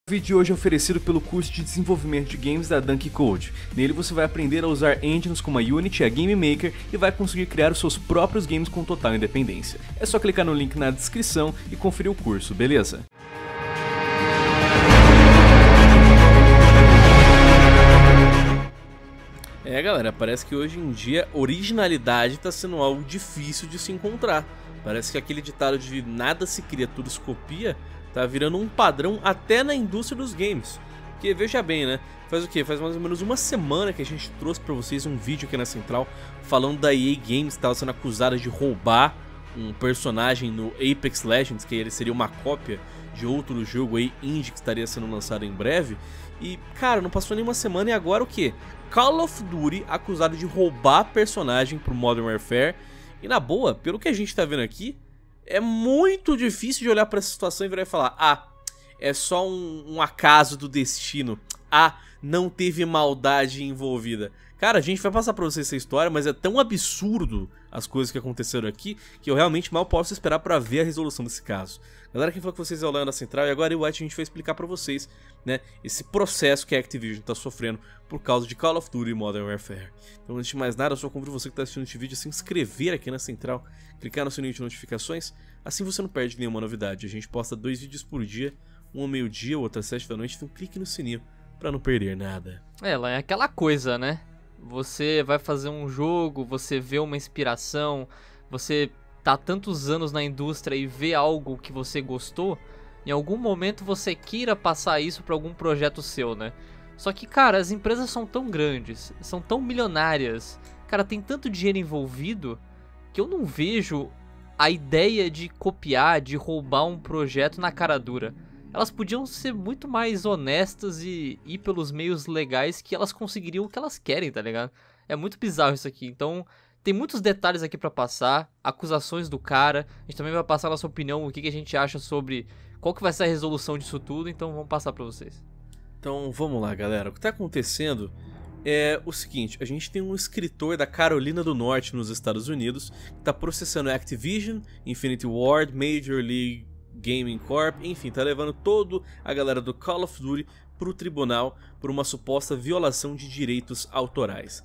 O vídeo de hoje é oferecido pelo curso de desenvolvimento de games da Dunk Code. Nele você vai aprender a usar engines como a Unity e a Game Maker e vai conseguir criar os seus próprios games com total independência. É só clicar no link na descrição e conferir o curso, beleza? Galera, parece que hoje em dia originalidade está sendo algo difícil de se encontrar. Parece que aquele ditado de nada se cria, tudo se copia tá virando um padrão até na indústria dos games. Porque veja bem, né? Faz o que? Faz mais ou menos uma semana que a gente trouxe pra vocês um vídeo aqui na Central falando da EA Games que estava sendo acusada de roubar um personagem no Apex Legends, que ele seria uma cópia de outro jogo aí indie que estaria sendo lançado em breve. E, cara, não passou nem uma semana e agora o que? Call of Duty acusado de roubar personagem pro Modern Warfare. E na boa, pelo que a gente tá vendo aqui, é muito difícil de olhar pra essa situação e virar e falar: ah, é só um acaso do destino. Ah, não teve maldade envolvida. Cara, a gente vai passar pra vocês essa história, mas é tão absurdo as coisas que aconteceram aqui que eu realmente mal posso esperar pra ver a resolução desse caso. Galera, quem falou com vocês é o Leandro da Central e agora eu acho que a gente vai explicar pra vocês, né, esse processo que a Activision tá sofrendo por causa de Call of Duty Modern Warfare. Então, antes de mais nada, eu só convido você que tá assistindo este vídeo a se inscrever aqui na Central, clicar no sininho de notificações, assim você não perde nenhuma novidade. A gente posta 2 vídeos por dia, um ao meio-dia, o outro às 7 da noite, então clique no sininho pra não perder nada. Lá é aquela coisa, né? Você vai fazer um jogo, você vê uma inspiração, você tá há tantos anos na indústria e vê algo que você gostou, em algum momento você queira passar isso pra algum projeto seu, né? Só que, cara, as empresas são tão grandes, são tão milionárias, cara, tem tanto dinheiro envolvido que eu não vejo a ideia de copiar, de roubar um projeto na cara dura. Elas podiam ser muito mais honestas e ir pelos meios legais que elas conseguiriam o que elas querem, tá ligado? É muito bizarro isso aqui, então tem muitos detalhes aqui pra passar, acusações do cara, a gente também vai passar a nossa opinião, o que a gente acha sobre qual que vai ser a resolução disso tudo, então vamos passar pra vocês. Então vamos lá, galera, o que tá acontecendo é o seguinte: a gente tem um escritor da Carolina do Norte nos Estados Unidos que tá processando a Activision, Infinity Ward, Major League Gaming Corp, enfim, tá levando toda a galera do Call of Duty pro tribunal por uma suposta violação de direitos autorais.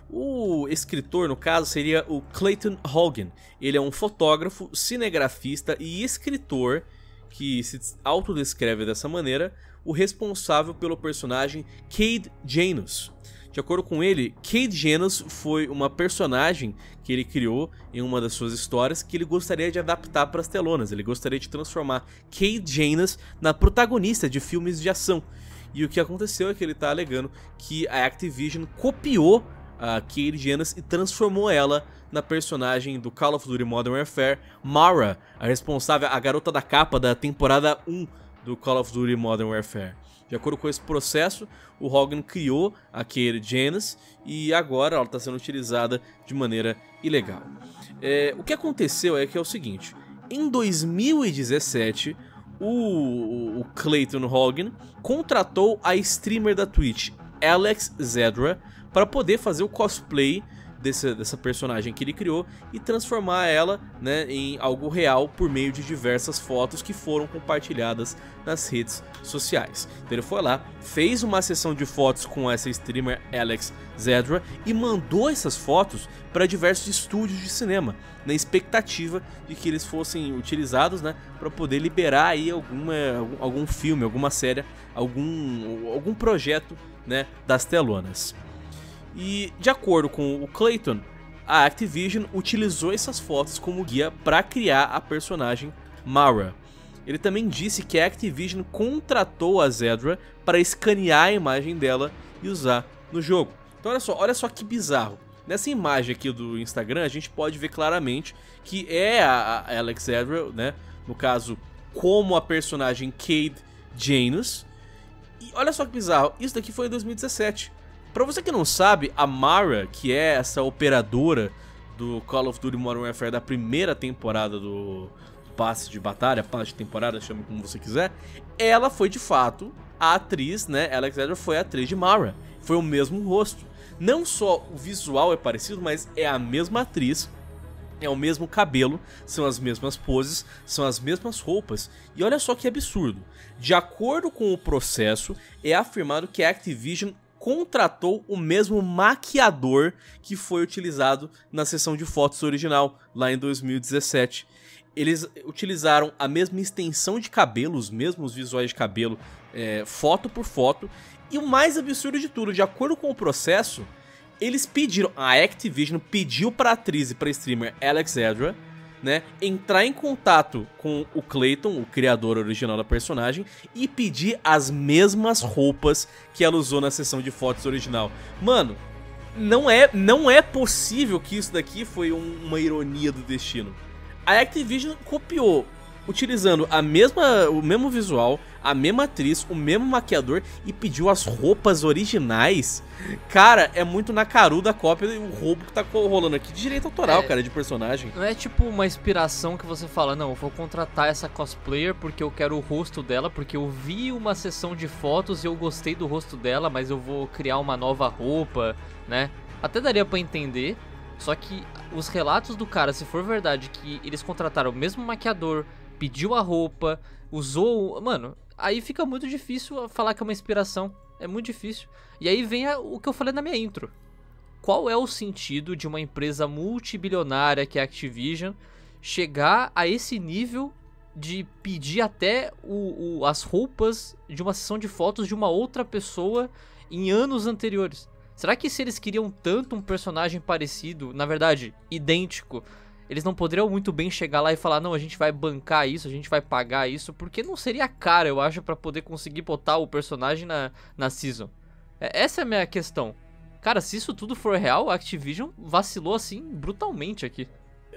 O escritor, no caso, seria o Clayton Hogan. Ele é um fotógrafo, cinegrafista e escritor que se autodescreve dessa maneira, o responsável pelo personagem Cade Janus. De acordo com ele, Cade Janus foi uma personagem que ele criou em uma das suas histórias que ele gostaria de adaptar para as telonas. Ele gostaria de transformar Cade Janus na protagonista de filmes de ação. E o que aconteceu é que ele está alegando que a Activision copiou a Cade Janus e transformou ela na personagem do Call of Duty Modern Warfare, Mara, a responsável, a garota da capa da temporada 1 do Call of Duty Modern Warfare. De acordo com esse processo, o Hogan criou a Cade Janus e agora ela está sendo utilizada de maneira ilegal. O que aconteceu é que é o seguinte: em 2017, o Clayton Hogan contratou a streamer da Twitch, Alex Zedra, para poder fazer o cosplay dessa personagem que ele criou e transformar ela, né, em algo real por meio de diversas fotos que foram compartilhadas nas redes sociais. Então ele foi lá, fez uma sessão de fotos com essa streamer Alex Zedra e mandou essas fotos para diversos estúdios de cinema, na expectativa de que eles fossem utilizados, né, para poder liberar aí algum filme, alguma série, algum projeto, né, das telonas. E, de acordo com o Clayton, a Activision utilizou essas fotos como guia para criar a personagem Mara. Ele também disse que a Activision contratou a Zedra para escanear a imagem dela e usar no jogo. Então olha só que bizarro. Nessa imagem aqui do Instagram a gente pode ver claramente que é a Alex Zedra, né, no caso como a personagem Cade Janus. E olha só que bizarro, isso daqui foi em 2017. Pra você que não sabe, a Mara, que é essa operadora do Call of Duty Modern Warfare da primeira temporada do passe de batalha, passe de temporada, chame como você quiser, ela foi de fato a atriz, né? Alex Zedra foi a atriz de Mara. Foi o mesmo rosto. Não só o visual é parecido, mas é a mesma atriz É o mesmo cabelo, são as mesmas poses, são as mesmas roupas. E olha só que absurdo. De acordo com o processo, é afirmado que a Activision contratou o mesmo maquiador que foi utilizado na sessão de fotos original, lá em 2017. Eles utilizaram a mesma extensão de cabelo, os mesmos visuais de cabelo, foto por foto. E o mais absurdo de tudo, de acordo com o processo, eles pediram, a Activision pediu pra atriz e pra streamer Alexandra, né, entrar em contato com o Clayton, o criador original da personagem, e pedir as mesmas roupas que ela usou na sessão de fotos original. Mano, não é possível que isso daqui foi uma ironia do destino. A Activision copiou, utilizando o mesmo visual, a mesma atriz, o mesmo maquiador, e pediu as roupas originais. Cara, é muito na caruda a cópia do roubo que tá rolando aqui de direito autoral, cara, de personagem. Não é tipo uma inspiração que você fala, não, eu vou contratar essa cosplayer porque eu quero o rosto dela, porque eu vi uma sessão de fotos e eu gostei do rosto dela, mas eu vou criar uma nova roupa, né? Até daria pra entender, só que os relatos do cara, se for verdade que eles contrataram o mesmo maquiador, pediu a roupa, usou... Mano, aí fica muito difícil falar que é uma inspiração. É muito difícil. E aí vem o que eu falei na minha intro. Qual é o sentido de uma empresa multibilionária que é a Activision chegar a esse nível de pedir até as roupas de uma sessão de fotos de uma outra pessoa em anos anteriores? Será que se eles queriam tanto um personagem parecido, na verdade, idêntico, eles não poderiam muito bem chegar lá e falar, não, a gente vai bancar isso, a gente vai pagar isso, porque não seria caro, eu acho, pra poder conseguir botar o personagem na season. Essa é a minha questão. Cara, se isso tudo for real, a Activision vacilou assim brutalmente aqui.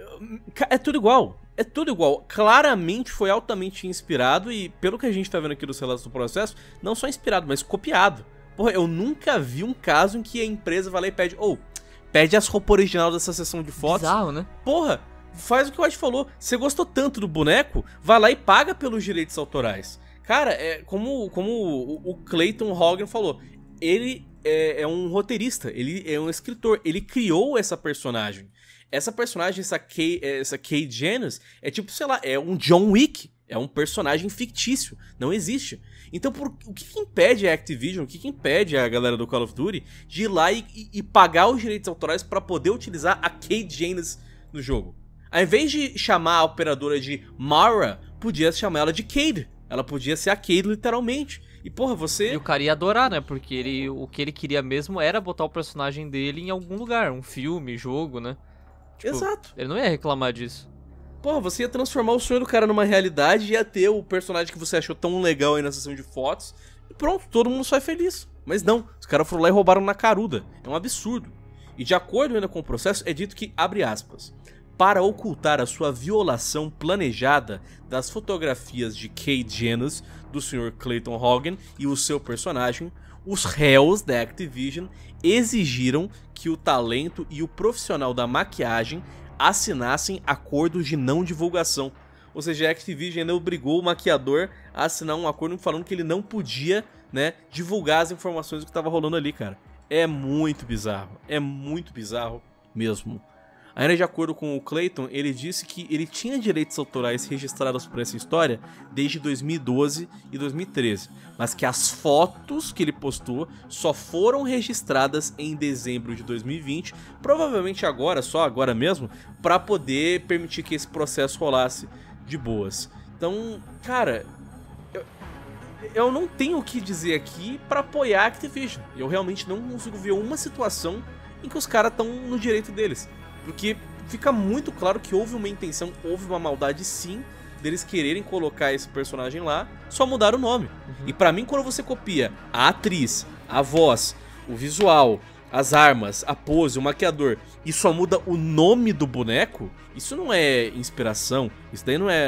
É tudo igual. É tudo igual. Claramente foi altamente inspirado e, pelo que a gente tá vendo aqui dos relatos do processo, não só inspirado, mas copiado. Porra, eu nunca vi um caso em que a empresa vai lá e pede, pede as roupas original dessa sessão de fotos. Bizarro, né? Porra, faz o que o Ed falou. Você gostou tanto do boneco, vai lá e paga pelos direitos autorais. Cara, como o Clayton Hogan falou, ele é um roteirista, ele é um escritor, ele criou essa personagem. Essa personagem, essa Kate Janus, é tipo, sei lá, é um John Wick. É um personagem fictício, não existe. Então o que impede a Activision, o que impede a galera do Call of Duty de ir lá e pagar os direitos autorais pra poder utilizar a Kate Janus no jogo? Ao invés de chamar a operadora de Mara, podia chamar ela de Cade. Ela podia ser a Cade literalmente. E porra, você... E o cara ia adorar, né? Porque o que ele queria mesmo era botar o personagem dele em algum lugar, um filme, jogo, né? Tipo, exato. Ele não ia reclamar disso. Porra, você ia transformar o sonho do cara numa realidade e ia ter o personagem que você achou tão legal aí na sessão de fotos. E pronto, todo mundo sai feliz. Mas não, os caras foram lá e roubaram na caruda. É um absurdo. E de acordo ainda com o processo, é dito que, abre aspas, para ocultar a sua violação planejada das fotografias de Kate Janus, do Sr. Clayton Hogan e o seu personagem, os réus da Activision exigiram que o talento e o profissional da maquiagem assinassem acordos de não divulgação. Ou seja, a Activision ainda obrigou o maquiador a assinar um acordo falando que ele não podia, né, divulgar as informações do que estava rolando ali, cara. É muito bizarro mesmo. Ainda de acordo com o Clayton, ele disse que ele tinha direitos autorais registrados por essa história desde 2012 e 2013, mas que as fotos que ele postou só foram registradas em dezembro de 2020, provavelmente agora, só agora mesmo, para poder permitir que esse processo rolasse de boas. Então, cara, eu não tenho o que dizer aqui para apoiar a Activision. Eu realmente não consigo ver uma situação em que os caras estão no direito deles. Porque fica muito claro que houve uma intenção, houve uma maldade sim, deles quererem colocar esse personagem lá, só mudar o nome. E pra mim, quando você copia a atriz, a voz, o visual, as armas, a pose, o maquiador, e só muda o nome do boneco, isso não é inspiração, isso daí não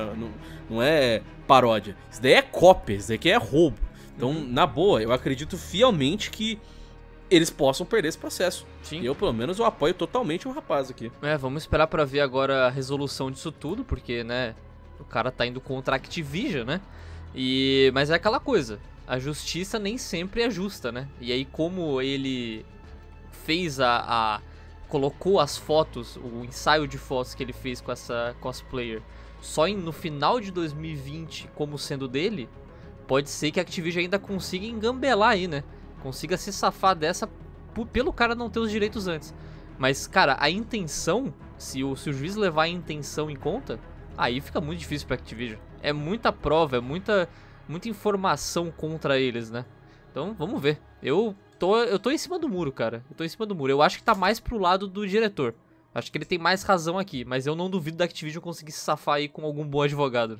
é paródia, isso daí é cópia, isso daí é roubo. Então, na boa, eu acredito fielmente que eles possam perder esse processo. Sim. Eu, pelo menos, eu apoio totalmente o rapaz aqui. Vamos esperar pra ver agora a resolução disso tudo, porque, né, o cara tá indo contra a Activision, né? Mas é aquela coisa, a justiça nem sempre é justa, né? E aí, como ele fez colocou as fotos, o ensaio de fotos que ele fez com essa cosplayer só no final de 2020 como sendo dele, pode ser que a Activision ainda consiga engambelar aí, né? Consiga se safar dessa pelo cara não ter os direitos antes. Mas, cara, a intenção, se o juiz levar a intenção em conta, aí fica muito difícil pra Activision. É muita prova, é muita informação contra eles, né? Então, vamos ver. Eu tô em cima do muro, cara. Eu tô em cima do muro. Eu acho que tá mais pro lado do diretor. Acho que ele tem mais razão aqui, mas eu não duvido da Activision conseguir se safar aí com algum bom advogado.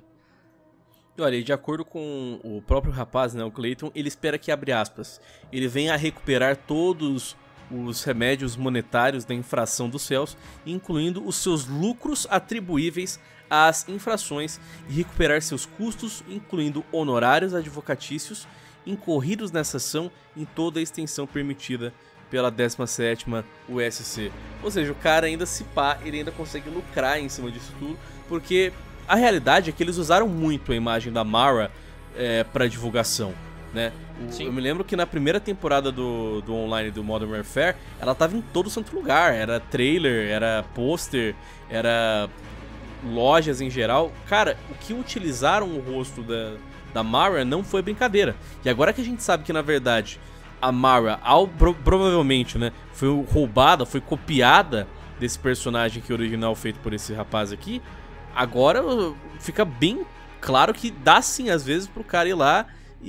E olha, de acordo com o próprio rapaz, né, o Clayton, ele espera que, abre aspas, ele venha a recuperar todos os remédios monetários da infração dos réus, incluindo os seus lucros atribuíveis às infrações, e recuperar seus custos, incluindo honorários advocatícios, incorridos nessa ação em toda a extensão permitida pela 17ª USC. Ou seja, o cara ainda, se pá, ele ainda consegue lucrar em cima disso tudo, porque a realidade é que eles usaram muito a imagem da Mara para divulgação, né? Eu me lembro que na primeira temporada do online do Modern Warfare, ela tava em todo santo lugar. Era trailer, era pôster, era lojas em geral. Cara, o que utilizaram o rosto da Mara não foi brincadeira. E agora que a gente sabe que, na verdade, a Mara, provavelmente, né, foi roubada, foi copiada desse personagem que é original feito por esse rapaz aqui, agora fica bem claro que dá sim, às vezes, pro cara ir lá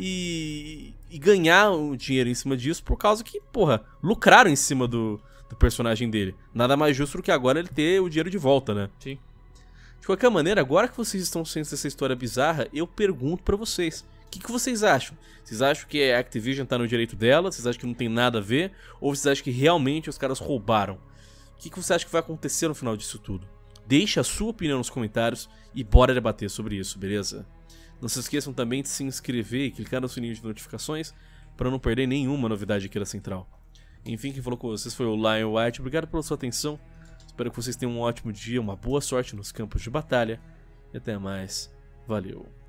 e ganhar o dinheiro em cima disso, por causa que, porra, lucraram em cima do personagem dele. Nada mais justo do que agora ele ter o dinheiro de volta, né? Sim. De qualquer maneira, agora que vocês estão cientes dessa história bizarra, eu pergunto pra vocês, o que vocês acham? Vocês acham que a Activision tá no direito dela? Vocês acham que não tem nada a ver? Ou vocês acham que realmente os caras roubaram? O que você acha que vai acontecer no final disso tudo? Deixe a sua opinião nos comentários e bora debater sobre isso, beleza? Não se esqueçam também de se inscrever e clicar no sininho de notificações para não perder nenhuma novidade aqui da Central. Enfim, quem falou com vocês foi o Lion White. Obrigado pela sua atenção. Espero que vocês tenham um ótimo dia, uma boa sorte nos campos de batalha. E até mais. Valeu.